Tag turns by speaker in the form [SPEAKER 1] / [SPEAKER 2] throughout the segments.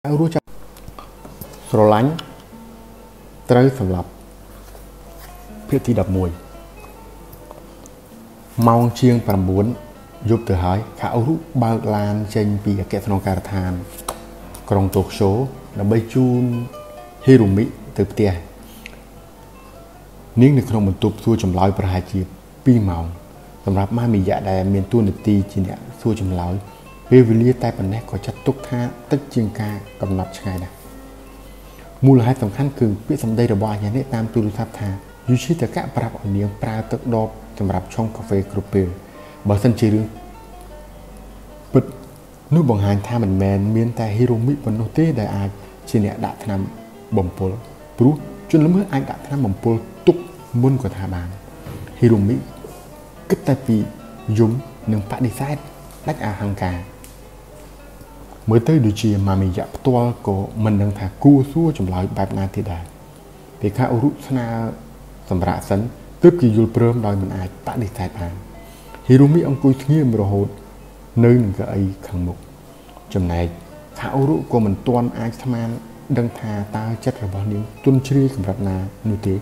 [SPEAKER 1] รู้จักสโลลันเตยสำหรับเพื่อที่ดับมวยมองเชียงประมุนยุบเตือหายข้ารู้บางลานเจนปีแกะสนองการทานกรองตกโชนำใบจูนฮิรุมิเติบเตี้ยนิ่งในขนมบรรทุกสู้จำลอยประหารจีบปีเมาสำหรับมามียาแดงเมียนตัวหนึ่งตีจีเนี่ยสู้จำลอยเววิลีใต้ปันแนกก็จัดตุกท่าตึกเจียงกากำนับชายนะมูลหายสำคัญคือเพื่อสำได้ระบายอย่างนี้ตามตัวรูทับทายูชิตะกะปรับเอาเนียงปลาตึกดอบสำหรับช่องกาแฟกรุบเปอร์บางสันจีรึปิดนู่บังหารท่ามันแมนเมียนแต่ฮิโรมิบนโนเต้ได้อาจีเนี่ยดัดทำบ่มปลปรุจนละเมื่ออาดัดทำบ่มปลตุกมุนกว่าทาบานฮิโรมิก็แต่ปียุ่มหนึ่งปะดีไซน์ลักอาหังกาเมื่อเตยดูเชียมามีหยับตัวก็มันดังถากู้สู้จำลอยแบบนาทีใดเพียงแค่อุรุษนาสำราญสันตึกกิยุลเพิ่มโดยมันอาจปะดีไซน์ผ่านฮิโรมิองคุยเงียบรอโหดเนื้อหนึ่งกับไอ้ขังมุกจำในข้าอุรุก็มันตัวอาจทำงานดังทาตาจัดระบอบนิ้วตุนชีสำหรับนานุติ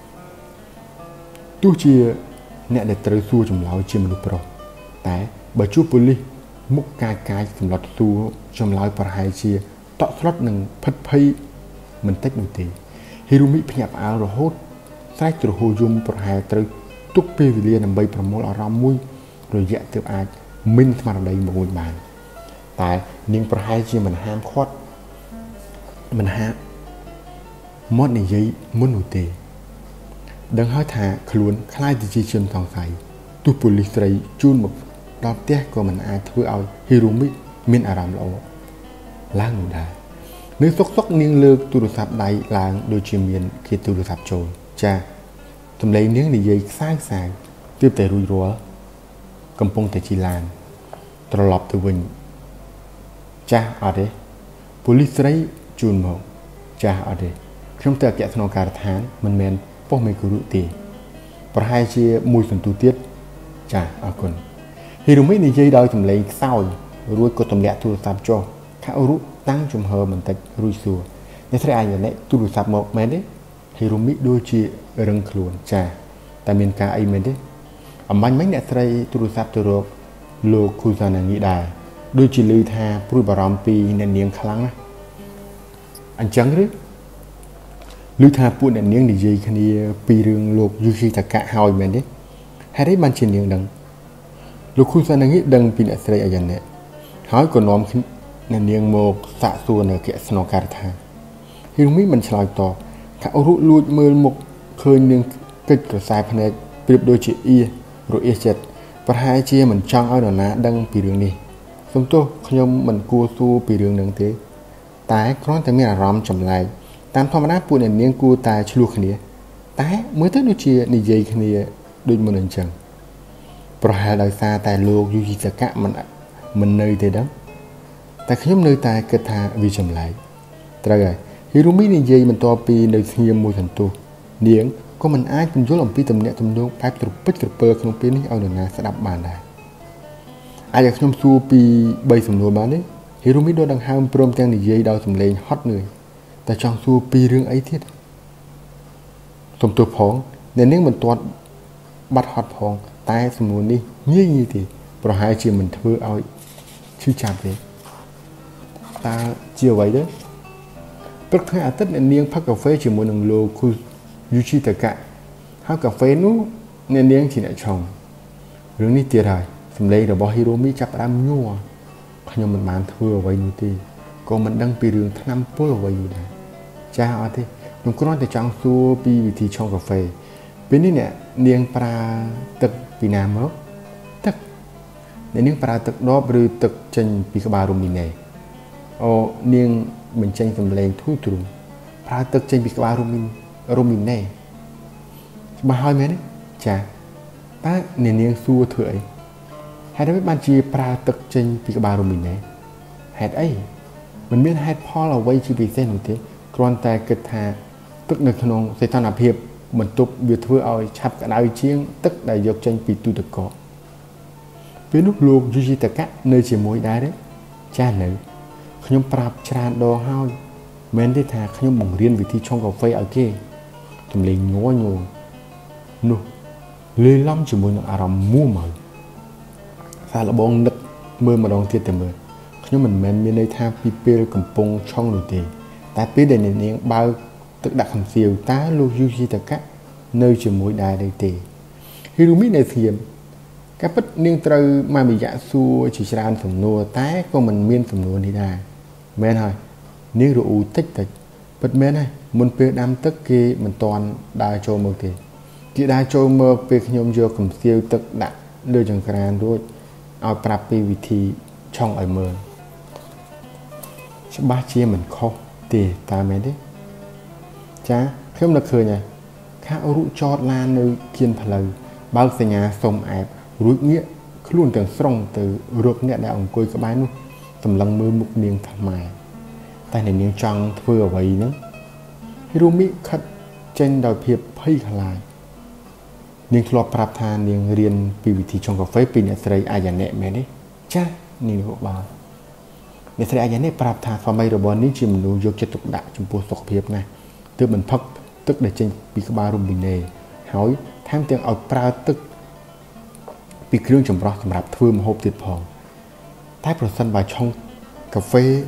[SPEAKER 1] ตู้เชียเนี่ยเด็ดตรึสู้จำลอยเชียมนุษย์โปรแต่บาจูปุลิมุกกายสำหรับสู้จำลอยประหายเชียต่อสล็อตหนึ่งพัดเพยมันเต็กนุติฮิโรมิพยับอารโหดใส่ตัวหูยุมประหายตรึตุกเปวิเลียนำใบประมวลอารามมุยโดยแยกเติบอาจมินมาได้มวยบานแต่นิ่งประหายเชียมันห้ามคอดมันห้ามมดในยัยมุนุติดังห้าถาขลุ่นคล้ายดิจิชันทองใสตุปุลิสไรจูนหมกรอบเตี้ยก็มันอาจถือเอาฮิโรมิมินอารามเราล้างหนูได้เนื้อซกนิ่งเลือกตุรุศัพท์ใดล้างโดยเชียมีนเกี่ยตุรุศัพท์โจรจ้าทำไรเนื้อในยัยสร้างสายเติบแต่รุยรัวกำปงแต่จีลานตลอดตัววิ่งจ้าอะไรปุลิสไรจูนหมกจ้าอะไรช่วงเตะแกะสนองการทานมันแมนพวกไม่กุรุตีประหายเชียมวยสันตุเตียจ้าอากุนฮิโรมิในใจดอยทำเลยเศร้ารู้ก็ทำเละตุรุศัพท์โจข้ารู้ตั้งจุ่มเฮอมันแต่รู้สัวในทะเลอย่างนี้ตุรุศัพท์หมกแม่เด้ฮิโรมิดูจีเริงขลุ่นจ้าแต่เมียนกาไอเมนเด้มันไม่เนี่ยทะเลตุรุศัพท์ตัวโลคุซานางิดาดูจีลือทาปรุบารมปีในเนียงครั้งนะอันจังหรือลือทาปูในเนียงในใจคันนี้ปีเรื่องโลกยูชิตะกะหอยเมนเด้ให้ได้บันเชียนเนียงดังลูกคุณสนังนี้ดังปีนอะไรอย่างเนี้ยหายก่อนน้อมขึ้นในเนียงโมกสะส่วนในเกศสนองการทางฮิโรมิมันฉลาดต่อข้าอุรุลูดมือหมกเคยเนียงเกิดกระสายพเนจเปรียบโดยจีอีโรเอเจตประหายเชียมันจังเอาหน่านะดังปีเรื่องนี้สมตัวขยมมันกูสู้ปีเรื่องหนึ่งเตะตายครั้งแต่ไม่อารมณ์จำลายตามธรรมดาปูในเนียงกูตายชลูขนี้ตายเมื่อเธอดูเชียนิยัยขนี้โดยมันหนึ่งจังประหารโดยซาแต่โลกยูจิสกะมันเนยเตดังแต่ขยมเนยตายกระทาวิจำไหลตระไงฮิโรมิในเยมันตัวปีในเสียมูสันตุเนียงก็มันอาจเป็นยุลอมปีตำเนะตำดวงแป๊บตรุปิดกระเปิดขนมปีนี้เอาหนึ่งนะสดับบานได้อาจจะขยมซูปีใบสำนวนมาเนี่ยฮิโรมิโดนดังห้ามโปรมแตงในเยดาวสำเลงฮอตเหนื่อยแต่จองซูปีเรื่องไอ้เทียสมตัวพองในเนี้ยมันตัวบัดฮอตพองตายสมุนนี่ยี่ทีประหารเชียมันเธอเอาชื่อจำเลยตาเจียวไว้เด้อประเทศอาทิตย์เนียงพักกาแฟเชียมันหนึ่งโลคือยูชิตะกะห้ากาแฟนู้เนียงที่ไหนชงเรื่องนี้เตี้ยได้สำเร็จแต่บอฮิโรมิจับดำยัวขยมมันมันเธอไว้นู่นทีก็มันดังปีเรื่องทั้งปล้ไว้อยู่ได้จ้าเอาทีมันก็นอนแต่จังซูปีวิธีชงกาแฟเป็นนี่เนี่ยเนียงปลาตึกปีนามตึกในเนียงปลาตึกดอบหรือตึกจันปีกบารุมินเน่โอเนียงเหมือนจันสำเร็จทุ่งตรุงปลาตึกจันปีกบารุมินเน่มาหอยไหมเนี่ยจ้าป้าเนียงซัวเถื่อยให้ได้บัญชีปลาตึกจันปีกบารุมินเน่เหตุไอ้มันไม่เหตุพ่อเราไว้ชีวิตเส้นหนึ่งทีกรอนแต่เกิดหาตึกหนึ่งขนมเสถานาเพียบเหมือนตุบเบียดเพื่อเอาชับกระดาษเชียงตึกได้ยกจังปีตุตะกอเป็นลูกลูกยูจิตะกะเนยเฉียมวยได้เด้จ้าหนึ่งขខ្ញុំប្រាប់ច្រើនដងហើយមែនទេថាខ្ញុំបង្រៀនវិធីឆុងកាហ្វេឲ្យគេទំលេងញ័រនោះលេឡំជាមួយនឹងអារម្មណ៍មួម៉ៅសាឡបងនឹកមើលម្ដងទៀតទៅមើលខ្ញុំមិនមែនមានន័យថាពីពេលកំពុងឆុងនោះទេតែពេលដែលនាងបើកទឹកដាក់ខំសៀវតើលោកយូជីតាកៈនៅជាមួយដែរទេហ៊ីរូមីនៅស្ងៀមការពិតនាងត្រូវម៉ាមីយ៉ាសួរជាច្រើនសំណួរតែក៏មិនមានសំណួរនេះដែរមែនហើយនាងរអ៊ូតិចពិតមែនហើយមុនពេលដាំទឹកគេមិនទាន់ដើរចូលមើលទេគេដើរចូលមើលពេលខ្ញុំយកកំសៀវទឹកដាក់លើចង្ក្រានរួចឲ្យប្រាប់ពីវិធីឆុងឲ្យមើលច្បាស់ជាមិនខុសទេតើមែនទេចាខ្ញុំនឹកឃើញហើយខារុចតឡាននៅគៀនផ្លូវបើកសញ្ញាសុំអែបរួចងាកខ្លួនទាំងស្រុងទៅរកអ្នកដែលអង្គុយក្បែរនោះសម្លឹងមើលមុខនាងថ្មតែនាងចង់ធ្វើអ្វីហ្នឹងហ៊ីរូមីខិតចេញដោយភាពភ័យខ្លាចនាងធ្លាប់ប្រាប់ថានាងរៀនពីវិធីឆុងកាហ្វេពីអ្នកស្រីអាយ៉ាណែមែនទេចានាងក៏បានអ្នកស្រីអាយ៉ាណែប្រាប់ថាស្វាមីរបស់នាងជាមនុស្សយកចិត្តទុកដាក់ចំពោះសុខភាពណាស់ទើបមិនផឹកទឹកដែលចេញពីក្បាលរ៉ូប៊ីណេហើយថែមទាំងឲ្យប្រើទឹកពីគ្រឿងចម្រោះសម្រាប់ធ្វើម្ហូបទៀតផងតែប្រសិនបើឆុងកាហ្វេឲ្យ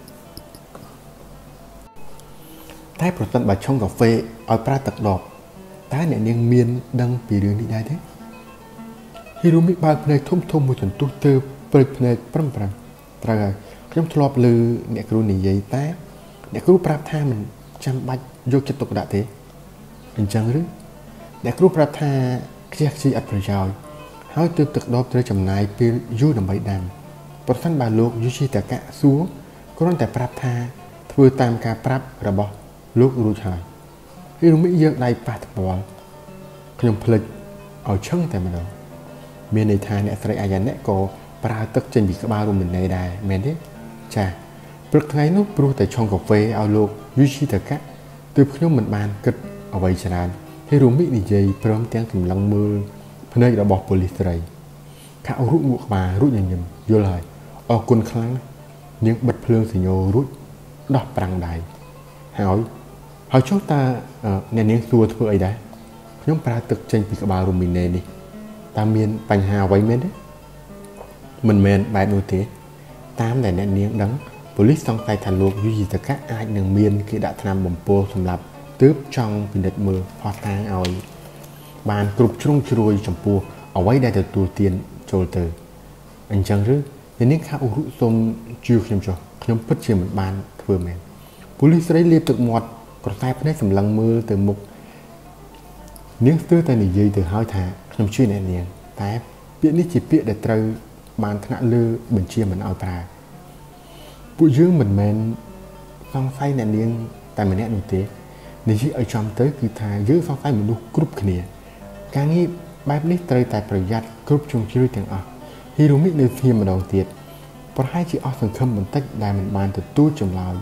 [SPEAKER 1] ប្រើទឹកដបតើអ្នកនាងមានដឹងពីរឿងនេះដែរទេហ៊ីរូមីបើកភ្នែកធំមួយសន្ទុះទើបព្រឹកភ្នែកប្រឹមត្រូវហើយខ្ញុំធ្លាប់ឮអ្នកគ្រូនិយាយតែអ្នកគ្រូប្រាប់ថាមិនចាំបាច់យកចិត្តទុកដាក់ទេអញ្ចឹងឬអ្នកគ្រូប្រាប់ថាខ្ជះខ្ជាយអត់ប្រយោជន៍ហើយទើបទឹកដបត្រូវចំណាយពេលយូរដើម្បីដាំប្រសិនបើលោកយូជីតាកៈសួរគ្រាន់តែប្រាប់ថាធ្វើតាមការប្រាប់របស់លោករួចហើយហ៊ីរូមីយើងដៃប៉ះត្បល់ខ្ញុំភ្លេចឲ្យឈឹងតែម្ដងមានន័យថាអ្នកស្រីអាយ៉ាណែក៏ប្រើទឹកចេញពីក្បាលរ៉ូមីណេដែរមែនទេចាព្រឹកថ្ងៃនោះព្រោះតែឆុងកាហ្វេឲ្យលោកយូជីតាកៈទើបខ្ញុំមិនបានគិតអ្វីច្រើនហ៊ីរូមីនិយាយព្រមទាំងសម្លឹងមើលភ្នែករបស់ប៉ូលីសស្រីខាក់រួចមួកក្បាលរួចញញឹមយល់ហើយអរគុណខ្លាំងនាងបិទភ្លើងសញ្ញោរួចដោះប្រាំងដៃហើយចុះតើអ្នកនាងសួរធ្វើអីដែរខ្ញុំប្រើទឹកចេញពីក្បាលរ៉ូមីណេនេះតើមានបញ្ហាអ្វីមែនទេមិនមែនបែបនោះទេតាមដែលអ្នកនាងដឹងប៉ូលីសសង្ស័យថាលោកយូជីតាកៈអាចនឹងមានគេដាក់ថ្នាំបំពុលសម្រាប់ទើបចង់ពិនិត្យមើលផុសតាងឲ្យបានគ្រប់ជ្រុងជ្រោយចំពោះអ្វីដែលទទួលទានចូលទៅអញ្ចឹងឬអ្នកនាងខាក់រុសូមជឿខ្ញុំចុះខ្ញុំពិតជាមិនបានធ្វើមែនប៉ូលីសស្រីលាបទឹកមាត់ក្រសែភ្នែកសម្លឹងមើលទៅមុខនាងស្ទើរតែនិយាយទៅហើយថាខ្ញុំជឿអ្នកនាងតែពាក្យនេះជាពាក្យដែលត្រូវបានថ្នាក់លើបញ្ជាមិនឲ្យប្រើពួកយើងមិនមែនសង្ស័យអ្នកនាងតែម្នាក់នោះទេនិយាយឲ្យចំទៅគឺថាយើងសង្ស័យមនុស្សគ្រប់គ្នាការងារបែបនេះត្រូវតែប្រយ័ត្នគ្រប់ជ្រុងជ្រោយទាំងអស់ហ៊ីរូមីនៅស្ងៀមម្ដងទៀតប្រហែលជាអស់សង្ឃឹមបន្តិចដែលមិនបានទទួលចម្លើយ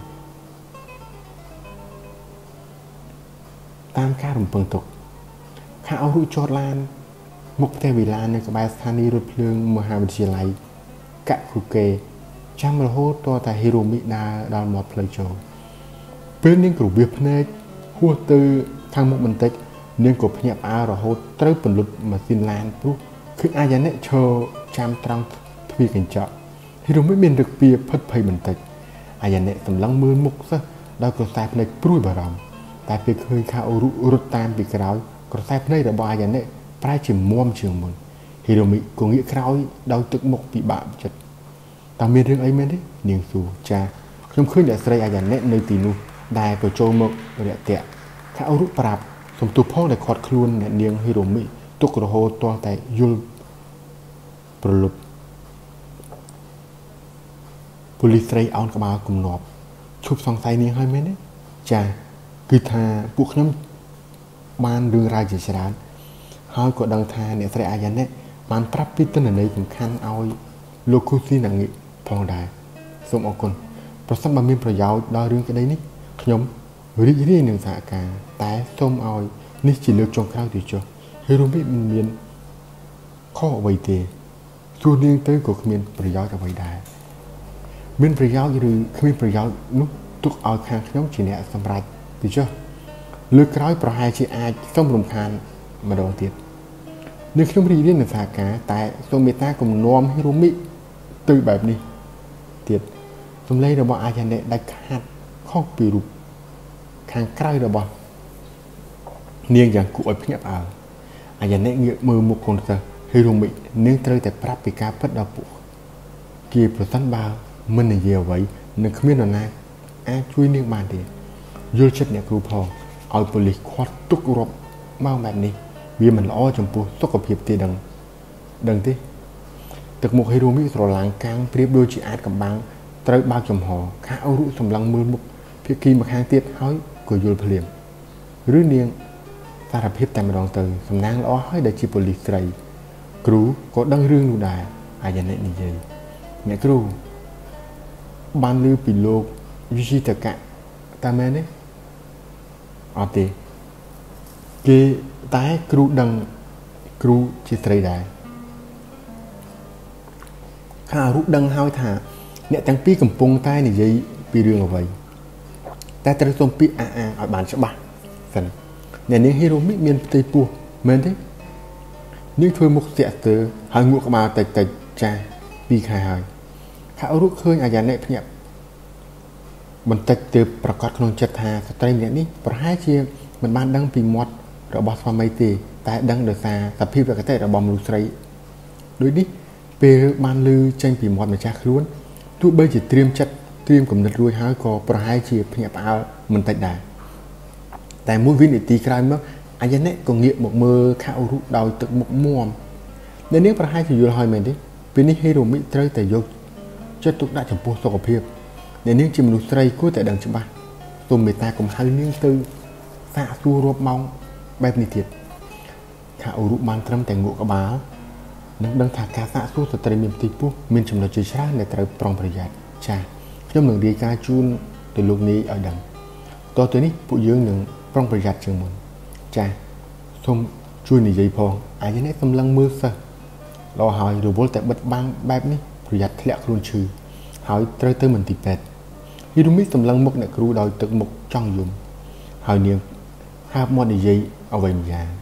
[SPEAKER 1] តាមការរំពឹងទុកខាអោរុចតឡានមុខផ្ទះវិឡាននៅក្បែរស្ថានីយ៍រថភ្លើងមហាវិទ្យាល័យកាក់គូកេចាំរហូតតតែហ៊ីរូមីដើរដល់មាត់ផ្លូវចូលពេលនាងក្រវៀសភ្នែកហួសទៅខាងមុខបន្តិចនាងក៏ភ្ញាក់ផ្អើលរហូតត្រូវពន្លត់ម៉ាស៊ីនឡានព្រោះគឺអាយ៉ាណែឈរចាំត្រង់ទ្វារកញ្ចក់ហ៊ីរូមីមានរឹកពីផិតភ័យបន្តិចអាយ៉ាណែសម្លឹងមើលមុខសិស្សដោយក្រសែភ្នែកព្រួយបារម្ភតែពេលឃើញខាអ៊ូរុរត់តាមពីក្រោយក្រសែភ្នែករបស់អាយ៉ាណែប្រែជាមុំជាងមុនហ៊ីរូមីក៏ងាកក្រោយដោយទឹកមុខពិបាកចិត្តតើមានរឿងអីមែនទេនាងសួរចាខ្ញុំឃើញអ្នកស្រីអាយ៉ាណែនៅទីនោះដែលក៏ចូលមករយៈតាក់ខាអ៊ូរុប្រាប់សំទោសផងដែលខាត់ខ្លួនអ្នកនាងហ៊ីរូមីទុករហូតទាល់តែយល់ប្រលប់ប៉ូលីសស្រីអោនក្បាលគំនាប់ឈប់សង្ស័យនាងហើយមែនទេចាគឺថាពួកខ្ញុំបានរឿងរ៉ាវជាច្រើនហើយក៏ដឹងថាអ្នកស្រីអាយ៉ាណែបានប្រាប់ពីទិន្នន័យសំខាន់ឲ្យលោកគូស៊ីណាងីផងដែរសូមអរគុណប្រសិនបើមានប្រយោជន៍ដល់រឿងក្តីនេះខ្ញុំរីករាយនឹងសហការតែសូមឲ្យនេះជាលើកចុងក្រោយទៅចុះហ៊ីរូមីមិនមានខុសអ្វីទេសួរនាងទៅក៏គ្មានប្រយោជន៍អ្វីដែរមានប្រយោជន៍ឬគ្មានប្រយោជន៍នោះទុកឲ្យខាងខ្ញុំជាអ្នកសម្រេចទៅចុះលើក្រោយប្រហែលជាអាចសូមរំខានម្ដងទៀតនៅខ្ញុំរីករាយនឹងសហការតែសូមមេត្តាគំនុំហេរ៉ូមីទៅបែបនេះទៀតសំឡេងរបស់អាយ៉ាណេដាច់ខាតខុសពីរូបខាងក្រៅរបស់នាងយ៉ាងគួរឲ្យភ្ញាក់ផ្អើលអាយ៉ាណេងាកមើលមុខកូនសិស្សហេរ៉ូមីនាងត្រូវតែប្រាប់ពីការពិតដល់ពួកគេប្រសិនបើមិននិយាយអ្វីនឹងគ្មាននរណាអាចជួយនាងបានទេយល់ចិត្តអ្នកគ្រូផងឲ្យប៉ូលីសខាត់ទុករាប់ម៉ោងបែបនេះវាមិនល្អចំពោះសុខភាពទេដឹងទេទឹកមុខហេរ៉ូមីស្រឡាំងកាំងប្រៀបដូចជាអាចកំបាំងត្រូវបើកចំហខាអូរុសម្លឹងមើលមុខភាគីម្ខាងទៀតហើយក៏យល់ភ្លាមឬនាងសារភាពតែម្ដងទៅសំណាងល្អហើយដែលជាប៉ូលីសស្រីគ្រូក៏ដឹងរឿងនោះដែរអាយ៉ាណេនិយាយអ្នកគ្រូបានឮពីលោកវិជីតកៈតែមែនទេអត់ទេគេតែគ្រូដឹងគ្រូជាស្រីដែរខាអូរុដឹងហើយថាអ្នកទាំងពីរកំពុងតែនិយាយពីរឿងអ្វីតែត្រូវសូមពាក្យអាឲ្យបានច្បាស់សិនអ្នកនាងហេរ៉ូមីមានផ្ទៃពោះមែនទេនាងធ្វើមុខស្ទាក់ស្ទើរហើយងក់ក្បាលតិចចាស់2ខែហើយខាអូរុឃើញអាយ៉ាណេភ្ញាក់បន្តិចទើបប្រកាសក្នុងចិត្តថាស្ត្រីម្នាក់នេះប្រហែលជាមិនបានដឹងពីមាត់របស់ស្វាមីទេតែដឹងដោយសារសភាពវគតិរបស់មនុស្សស្រីដូចនេះពេលបានឮចេញពីមាត់ម្ចាស់ខ្លួនទោះបីជាត្រៀមចិត្តត្រៀមគំនិតរួចហើយក៏ប្រហែលជាភ្ញាក់ផ្អើលមិនតិចដែរតែមួយវិនាទីក្រោយមកអាយ៉ាណេក៏ងាកមកមើលខាអូរុដោយទឹកមុខមាំអ្នកនាងប្រហែលជាយល់ហើយមែនទេពេលនេះហេរ៉ូមីត្រូវតែយកចិត្តទុកដាក់ចំពោះសុខភាពអ្នកនាងជាមនុស្សស្រីគួរតែដឹងច្បាស់សូមមេត្តាកុំហៅនាងទៅសាកសួររាប់ម៉ោងបែបនេះទៀតខាអូរុបានត្រឹមតែងក់ក្បាលនឹងដឹងថាការសាកសួរស្ត្រីមានផ្ទៃពោះមានចំណុចជាច្រើនដែលត្រូវប្រុងប្រយ័ត្នចា៎ខ្ញុំនឹងរាយការណ៍ជូនទៅលោកនាយឲ្យដឹងតទៅនេះពួកយើងនឹងប្រុងប្រយ័ត្នជាងមុនចា៎សូមជួយនិយាយផងអាយ៉ាណេសម្លឹងមើលសិស្សល្អហើយរវល់តែបិទបាំងបែបនេះប្រយ័ត្នធ្លាក់ខ្លួនឈឺហើយត្រូវទៅមន្ទីរពេទ្យហេរ៉ូមីសម្លឹងមុខអ្នកគ្រូដោយទឹកមុខចង់យំហើយនាងហើបមាត់និយាយអ្វីម្យ៉ាង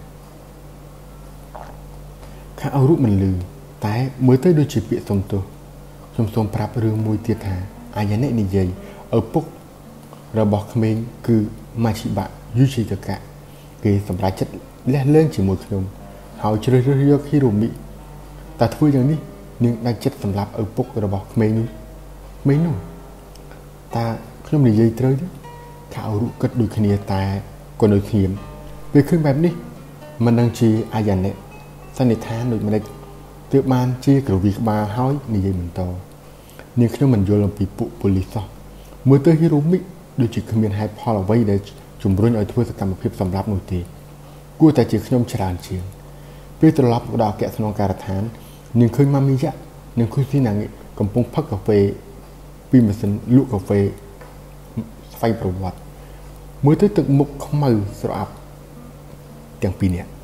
[SPEAKER 1] ខាអូរុមិនឮតែមើលទៅដូចជាពាក្យសុំទោសខ្ញុំសូមប្រាប់រឿងមួយទៀតថាអាយ៉ាណេនិយាយឪពុករបស់ក្មេងគឺម៉ាឈីបាយូជីតកៈគេសម្រេចចិត្តលះលែងជាមួយខ្ញុំហើយជ្រើសរើសយកហេរ៉ូមីតែធ្វើយ៉ាងនេះនាងដាច់ចិត្តសម្លាប់ឪពុករបស់ក្មេងនោះតើខ្ញុំនិយាយត្រូវទេខាអូរុគិតដូចគ្នាតែក៏នៅស្ងៀមពេលឃើញបែបនេះមិនដឹងជាអាយ៉ាណេសន្និដ្ឋានដូចម្ដេចទើបបានជាក្រវីក្បាលហើយនិយាយបន្តនាងខ្ញុំមិនយល់អំពីពួកប៉ូលីសសោះមើលទៅហេរ៉ូមីដូចជាគ្មានហេតុផលអ្វីដែលជំរុញឲ្យធ្វើសកម្មភាពសម្លាប់នោះទេគួរតែជាខ្ញុំច្រើនជាងពេលត្រឡប់មកដល់អគ្គស្នងការដ្ឋាននាងឃើញម៉ាមីយ៉ានិងគូស៊ីណាងកំពុងផឹកកាហ្វេពីម៉ាស៊ីនលក់កាហ្វេស្វ័យប្រវត្តិមើលទៅទឹកមុខខ្មៅស្រអាប់ទាំងពីរនាក់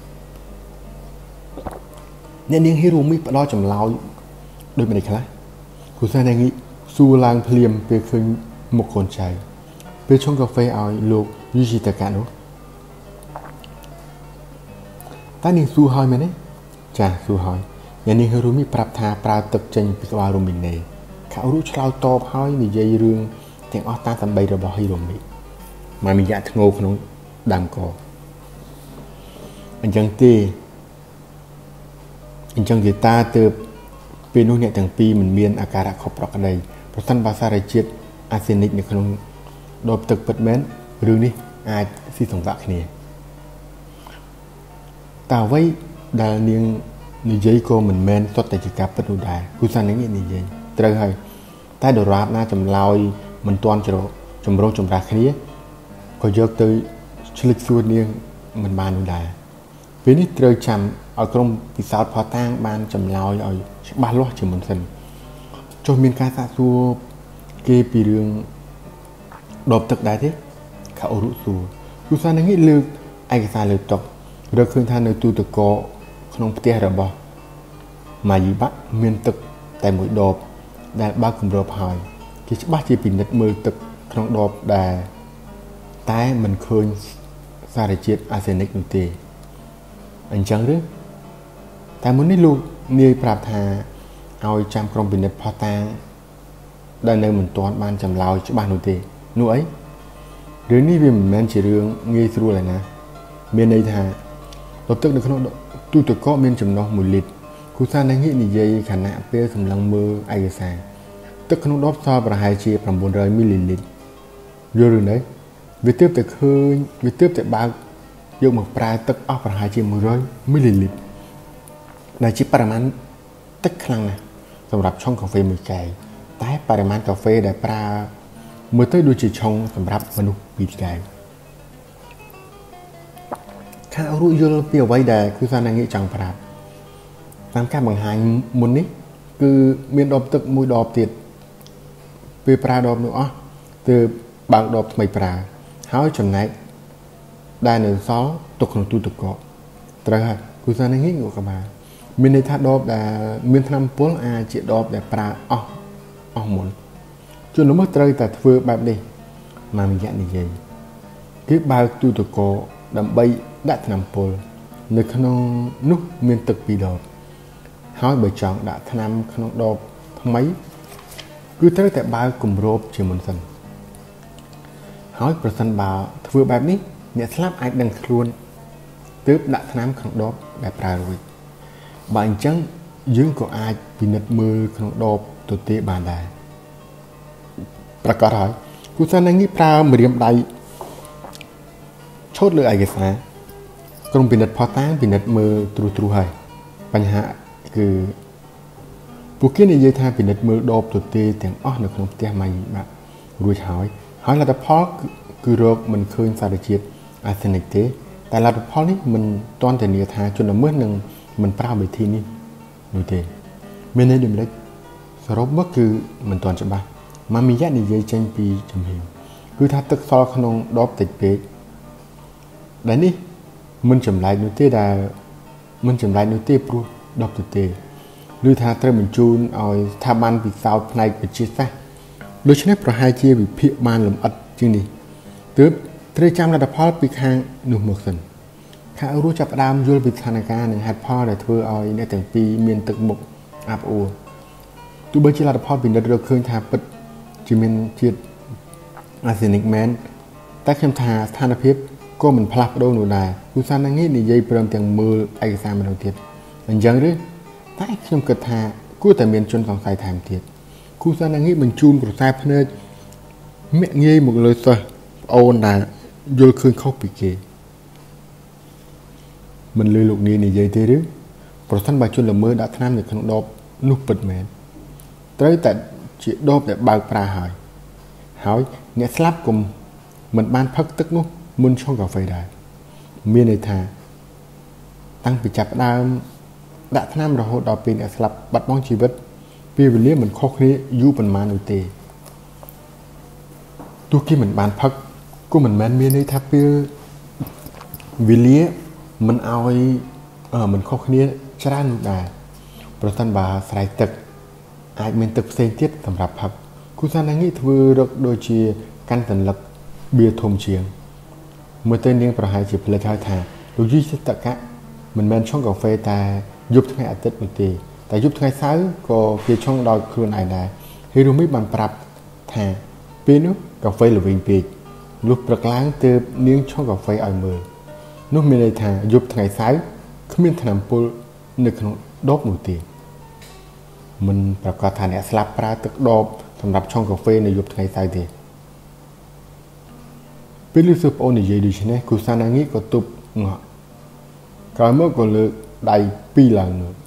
[SPEAKER 1] អ្នកនាងហេរ៉ូមីផ្ដល់ចម្លើយដូចម្ដេចខ្លះគូសានាងសួរឡើងភ្លាមពេលឃើញមុខកូនចៅពេលឆុងកាហ្វេឲ្យលោកយូជីតកៈនោះតែនាងសួរហើយមែនទេចាសួរហើយអ្នកនាងហេរ៉ូមីប្រាប់ថាប្រើទឹកចេញពីក្បាលរ៉ូមីណេខាអូរុឆ្លើយតបហើយនិយាយរឿងទាំងអស់តាមសម្ដីរបស់ហេរ៉ូមីម៉ាមីយ៉ាធ្ងោក្នុងដើមកអញ្ចឹងទេតាទើបពេលនោះអ្នកទាំងពីរមិនមានអាការៈខុសប្រក្រតីប្រសិនបើសារជាតិអាសេនិកនៅក្នុងដបទឹកពិតមែនរឿងនេះអាចស៊ីសង្វាក់គ្នាតើអ្វីដែលនាងនិយាយក៏មិនមែនសុទ្ធតែជាការពិតនោះដែរគូសានាងនិយាយត្រូវហើយតែដរាបណាចម្លើយមិនទាន់ចម្រុះចម្រាស់គ្នាក៏យកទៅឆ្លិចសួរនាងមិនបាននោះដែរពេលនេះត្រូវចាំឲ្យក្រុមពិសោធន៍ផតាំងបានចម្លើយឲ្យច្បាស់លាស់ជាមុនសិនចុះមានការសាកសួរគេពីរឿងដបទឹកដែរទេខាអូរុសួរគូសានាងលើកឯកសារលើតុរកឃើញថានៅទូទឹកកកក្នុងផ្ទះរបស់ម៉ាយីបាក់មានទឹកតែមួយដបដែលបើកគម្របហើយគេច្បាស់ជាពិនិត្យមើលទឹកក្នុងដបដែរតែមិនឃើញសារជាតិអាសេនិកនោះទេអញ្ចឹងឬតែមុននេះលោកនាយប្រាប់ថាឲ្យចាំក្រុមពិនិត្យផុសតាងដែលនៅមិនទាន់បានចម្លើយច្បាស់នោះទេនោះអីរឿងនេះវាមិនមែនជារឿងងាយស្រួលទេណាមានន័យថាដបទឹកនៅក្នុងទូទឹកកកមានចំណុះ1លីត្រគូសាណាងាកនិយាយខណៈពេលសម្លឹងមើលឯកសារទឹកក្នុងដបសល់ប្រហែលជា900មីលីលីត្រយល់ឬនៅវាទើបតែឃើញវាទើបតែបើកយកមកប្រើទឹកអស់ប្រហែលជា100មីលីលីត្រដែលជាបរិមាណទឹកខ្លាំងណាស់សម្រាប់ឆុងកាហ្វេមួយកែវតែបរិមាណកាហ្វេដែលប្រើមើលទៅដូចជាឆុងសម្រាប់មនុស្ស2កែវខាងរួចយល់ពីអ្វីដែលគូសាណាងាកចង់ប្រាប់តាមការបង្ហាញមុននេះគឺមានដបទឹកមួយដបទៀតពេលប្រើដបនោះអស់ទើបបើកដបថ្មីប្រើហើយចំណែកដែលនៅសល់ទុកក្នុងទូទឹកកកត្រូវហើយគូសាណាងាកក៏បានមានន័យថាដបដែលមានថ្នាំពុលអាចជាដបដែលប្រើអស់មុនជនល្មើសត្រូវតែធ្វើបែបនេះមកម្នាក់និយាយគឺបើកទូទឹកកកដើម្បីដាក់ថ្នាំពុលនៅក្នុងនោះមានទឹក2ដបហើយបើចង់ដាក់ថ្នាំក្នុងដបថ្មីគឺត្រូវតែបើកគម្របជាមុនសិនហើយប្រសិនបើធ្វើបែបនេះអ្នកស្លាប់អាចដឹងខ្លួនទើបដាក់ថ្នាំក្នុងដបដែលប្រើរួចបើអញ្ចឹងយើងក៏អាចពិនិត្យមើលក្នុងដបទទេបានដែរប្រកាសហើយគូសាណាងនេះប្រើម្រាមដៃឆូតលើឯកសារក្រុមពិនិត្យផុសតាងពិនិត្យមើលទ្រុសហើយបញ្ហាគឺពួកគេនិយាយថាពិនិត្យមើលដបទទេទាំងអស់នៅក្នុងផ្ទះម៉ៃបាក់រួចហើយលទ្ធផលគឺរកមិនឃើញសារជាតិអាសេនិកទេតែលទ្ធផលនេះមិនទាន់ធានាថាជនល្មើសនឹងមិនប្រើវិធីនេះនោះទេមានន័យដូចម្ដេចសរុបមកគឺមិនទាន់ច្បាស់ម៉ាមីយ៉ានិយាយចេញពីជំហានគឺថាទឹកសល់ក្នុងដបតិចពេកដែលនេះមិនចម្លែកនោះទេព្រោះដបទទេឬថាត្រូវបញ្ជូនឲ្យស្ថាប័នពិសោធន៍ផ្នែកវិទ្យាសាស្ត្រដូច្នេះប្រហែលជាវិភាគបានលម្អិតជាងនេះទើបត្រូវចាំលទ្ធផលពីខាងនោះមកសិនខាងរស់ចាប់ផ្ដើមយល់ពីស្ថានភាពនិងហេតុផលដែលធ្វើឲ្យអ្នកទាំងពីរមានទឹកមុខអាប់អួរទោះបីជាលទ្ធផលពិនិត្យរកឃើញថាពិតជាមានជាតិអាសេនិកមែនតែខ្ញុំថាស្ថានភាពក៏មិនផ្លាស់ប្ដូរនោះដែរគូសាណាងានិយាយព្រមទាំងមើលឯកសារម្ដងទៀតអញ្ចឹងឬតែខ្ញុំគិតថាគួរតែមានជនសង្ស័យថែមទៀតគូសាណាងាបញ្ជូនក្រសែភ្នែកមាក់ងាយមកលើសិស្សប្អូនដែលយល់ឃើញខុសពីគេមិនលឺលោកនាយនិយាយទេឬប្រសិនបើជនល្មើសដាក់ថ្នាំនៅក្នុងដបនោះពិតមែនត្រូវតែជាដបដែលបើកប្រើហើយអ្នកស្លាប់គុំមិនបានផឹកទឹកនោះមុនឆុងកាហ្វេដែរមានន័យថាតាំងពីចាប់ផ្ដើមដាក់ថ្នាំរហូតដល់ពេលអ្នកស្លាប់បាត់បង់ជីវិតពេលវេលាមិនខុសគ្នាយូរប៉ុន្មាននោះទេទោះគេមិនបានផឹកក៏មិនមែនមានន័យថាពេលវេលាមិនឲ្យមិនខុសគ្នាច្រើននោះដែរប្រសិនបើស្រែកទឹកអាចមានទឹកផ្សេងទៀតសម្រាប់ផឹកគូសាណាងាធ្វើរកដូចជាកាន់តន្លឹកបៀធំជាងមើលទៅនាងប្រហែលជាផ្លេចហើយថាលោកយីសិតកៈមិនមែនឆុងកាហ្វេតែយប់ថ្ងៃអាទិត្យនោះទេតែយប់ថ្ងៃសៅរ៍ក៏គេឆុងដោយខ្លួនឯងដែរហេរូមីបានប្រាប់ថាពេលនោះកាហ្វេល្វីងពេកលុះព្រឹកឡើងទើបនាងឆុងកាហ្វេឲ្យមើលនោះមានន័យថាយប់ថ្ងៃសៅរ៍គ្មានថ្នាំពុលនៅក្នុងដបនោះទេមិនប្រកាសថាអ្នកស្លាប់ប្រើទឹកដបសម្រាប់ឆុងកាហ្វេនៅយប់ថ្ងៃសៅរ៍ទេពេលលឺសិស្សប្អូននិយាយដូច្នេះគូសាណាងីក៏ទប់ងក់ក្រោយមកក៏លើកដៃពីរឡើងនោះ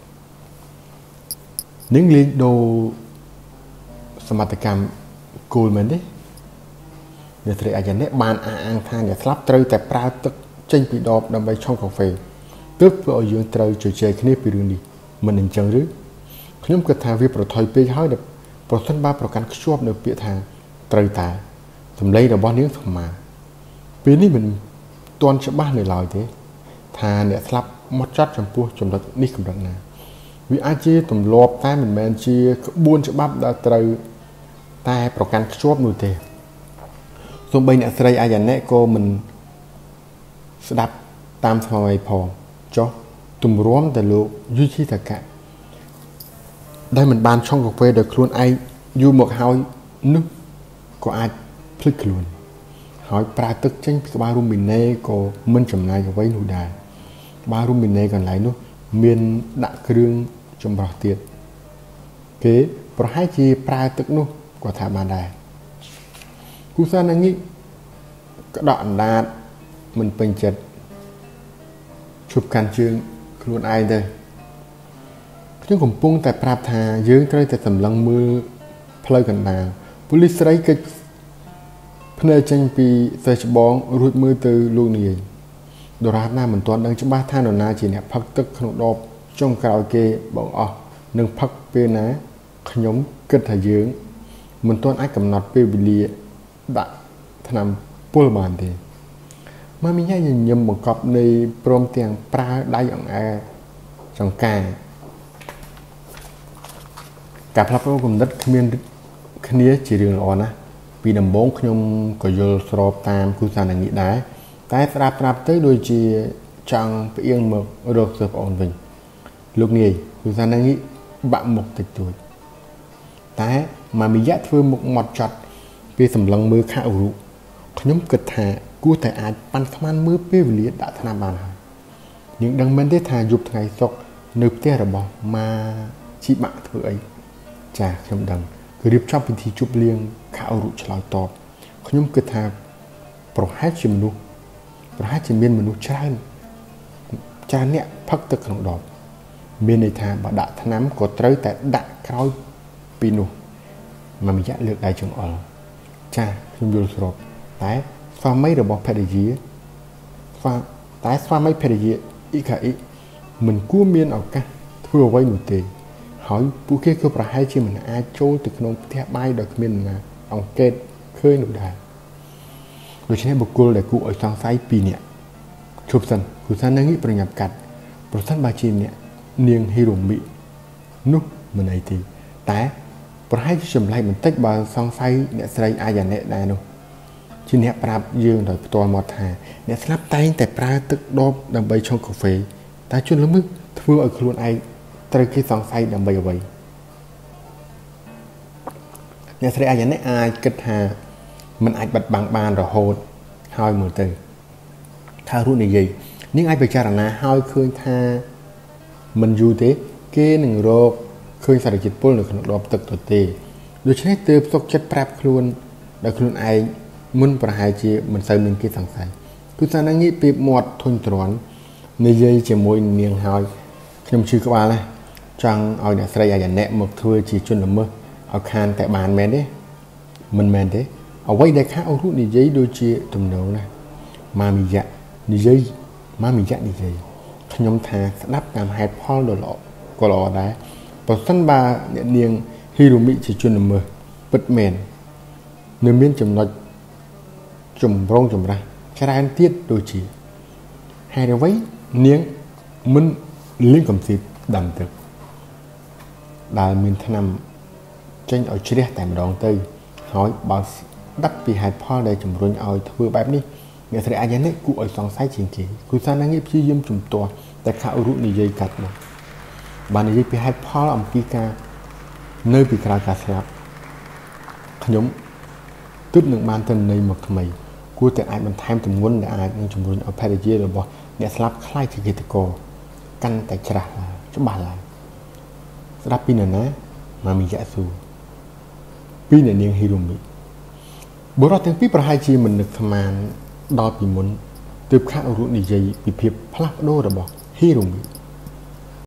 [SPEAKER 1] នាងលេងដូរសមត្ថកម្មគោលមែនទេអ្នកស្រីអាយ៉ានេះបានអះអាងថាអ្នកស្លាប់ត្រូវតែប្រើទឹកចេញពីដបដើម្បីឆុងកាហ្វេទើបធ្វើឲ្យយើងត្រូវជជែកគ្នាពីរឿងនេះមិនអញ្ចឹងឬខ្ញុំគិតថាវាប្រថុយពេកហើយប្រសិនបើប្រកាន់ខ្ជាប់នៅពាក្យថាត្រូវតែសម្លេងរបស់នាងស្មាពេលនេះមិនទាន់ច្បាស់នៅឡើយទេថាអ្នកស្លាប់មកចត់ចំពោះចំណុចនេះកម្រិតណាវាអាចជាទម្លាប់តែមិនមែនជាក្បួនច្បាប់ដែលត្រូវតែប្រកាន់ខ្ជាប់នោះទេសូម្បីអ្នកស្រីអាយ៉ាណែក៏មិនស្ដាប់តាមស្មារតីផងចុះទម្រាំតែលោកយូជីតាកៈដែលមិនបានឆុងកាហ្វេដោយខ្លួនឯងយូរមកហើយនោះក៏អាចភ្លេចខ្លួនហើយប្រើទឹកចេញពីក្បាលរូមីណេក៏មិនចំណាយអ្វីនោះដែរក្បាលរូមីណេកន្លែងនោះមានដាក់គ្រឿងចម្រោះទៀតគេប្រហែលជាប្រើទឹកនោះក៏ថាបានដែរគូសាណាងីក្តក់អណ្ដាតមិនពេញចិត្តឈប់កាន់ជើងខ្លួនឯងទៅខ្ញុំកំពុងតែប្រាប់ថាយើងត្រូវតែសម្លឹងមើលផ្លូវកណ្ដាលប៉ូលីសស្រីកិច្ចភ្នែកចេញពីសេះច្បងរួចមើលទៅលោកនាយដរាបណាមិនទាន់ដឹងច្បាស់ថានរណាជាអ្នកផឹកទឹកក្នុងដបចុងក្រោយគេបងអស់នឹងផឹកពេលណាខ្ញុំគិតថាយើងមិនទាន់អាចកំណត់ពេលវេលាដាក់ថ្នាំពុលបានទេមកមីញ៉ាញញឹមបង្កប់នៃព្រមទាំងប្រើដៃអង្អែលចង្កាការផ្លាស់ប្ដូរគំនិតគ្មានគ្នាជារឿងល្អណាស់ពីដំបូងខ្ញុំក៏យល់ស្របតាមគូសាណាងីដែរតែស្ដាប់ទៅដូចជាចង់ផ្អៀងមករកសិស្សប្អូនវិញលោកនាយគូសាណាងីបាក់មុខតិចតួចតែម៉ាមីយ៉ាធ្វើមុខម៉ត់ចត់ពេលសម្លឹងមើលខាអ៊ូរុខ្ញុំគិតថាគួរតែអាចប៉ាន់ស្មានមើលពេលវេលាដាក់ថ្នាំបានហើយយើងដឹងមែនទេថាយប់ថ្ងៃសុក្រនៅផ្ទះរបស់ម៉ាជីបាក់ធ្វើអីចាខ្ញុំដឹងគឺរៀបចំពិធីជប់លៀងខាអ៊ូរុឆ្លើយតបខ្ញុំគិតថាប្រហែលជាមានមនុស្សច្រើនអ្នកផឹកទឹកក្នុងដបមានន័យថាបើដាក់ថ្នាំក៏ត្រូវតែដាក់ក្រោយពីនោះម៉ាមីយ៉ាលើកដៃចង្អុលចាខ្ញុំយល់ស្របតែស្វាមីរបស់ភរិយាអ៊ីកាអ៊ីមិនគួរមានឱកាសធ្វើអ្វីនោះទេហើយពួកគេក៏ប្រហែលជាមិនអាចចូលទៅក្នុងផ្ទះបាយដោយគ្មានណាអង្កេតឃើញនោះដែរដូច្នេះបុគ្គលដែលគួរឲ្យសង្ស័យ2នាក់ជប់សិនគូសានាងីប្រញាប់កាត់ប្រសិនបើជាអ្នកនាងហ៊ីរ៉ូមីនោះមិនអីទេតែប្រហែលជាចម្លែកបន្តិចបើសង្ស័យអ្នកស្រីអាយ៉ាណែដែរនោះជាអ្នកប្រាប់យើងដោយផ្ទាល់មកថាអ្នកស្លាប់តែងតែប្រើទឹកដបដើម្បីឆុងកាហ្វេតែជនល្មើសធ្វើឲ្យខ្លួនឯងត្រូវគេសង្ស័យដើម្បីអ្វីអ្នកស្រីអាយ៉ាណែអាចគិតថាมันអាចបិទបាំងបានរហូតហើយមើលទៅថារូបនិយាយនាងអាចពិចារណាហើយឃើញថាមិនយូរទេគេនឹងរកឃើញសារជាតិពុលនៅក្នុងដបទឹកទៅទេដូច្នេះទើបសុខចិត្តប្រាប់ខ្លួនដល់ខ្លួនឯងមុនប្រហែលជាមិនសូវមានគេសង្ស័យគឺថានាងនេះពីមាត់ធុញទ្រាន់និយាយជាមួយនាងហើយខ្ញុំជឿក្បាលណាចង់ឲ្យអ្នកស្រីអាយ៉ាណែមកធ្វើជាជនល្មើសឲ្យខានតែបានមែនទេមិនមែនទេអ្វីដែលខាអ៊ូរុនិយាយដូចជាទំនងណាម៉ាមីយ៉ានិយាយខ្ញុំថាស្ដាប់តាមហេតុផលដ៏ល្អក៏ល្អដែរប្រសិនបើអ្នកនាងហ៊ីរ៉ូមីជាជនល្មើសពិតមែននៅមានចំណុចចម្រូងចម្រាសច្រើនទៀតដូចជាហេតុអ្វីនាងមិនលៀងកំសៀតដាំទឹកដែលមានថ្នាំចេញឲ្យជ្រះតែម្ដងទៅហើយបើស្ដាប់ពីហេតុផលដែលជំរុញឲ្យធ្វើបែបនេះអ្នកស្រីអាយ៉ានេះគួរឲ្យសង្ស័យជាងគេគូសាណាងព្យាយាមជំទាស់តែខាអ៊ូរុនិយាយកាត់មកបាននិយាយពីហេតុផលអំពីការនៅពីក្រោយការស្លាប់ខ្ញុំទើបនឹងបានទិន្នន័យមកថ្មីគួរតែអាចបន្ថែមទម្ងន់ដែលអាចនឹងជំរុញឲ្យភរិយារបស់អ្នកស្លាប់ខ្លាយជាឃាតករកាន់តែច្បាស់ឡើងស្ដាប់ពីនរណាម៉ាមីយ៉ាស៊ូពីអ្នកនាងហ៊ីរ៉ូមីបុរសទាំងពីរប្រហែលជាមិននឹកស្មានដល់ពីមុនទើបខាអ៊ូរុនិយាយពីភាពផ្លាស់ប្ដូររបស់ហ៊ីរ៉ូមី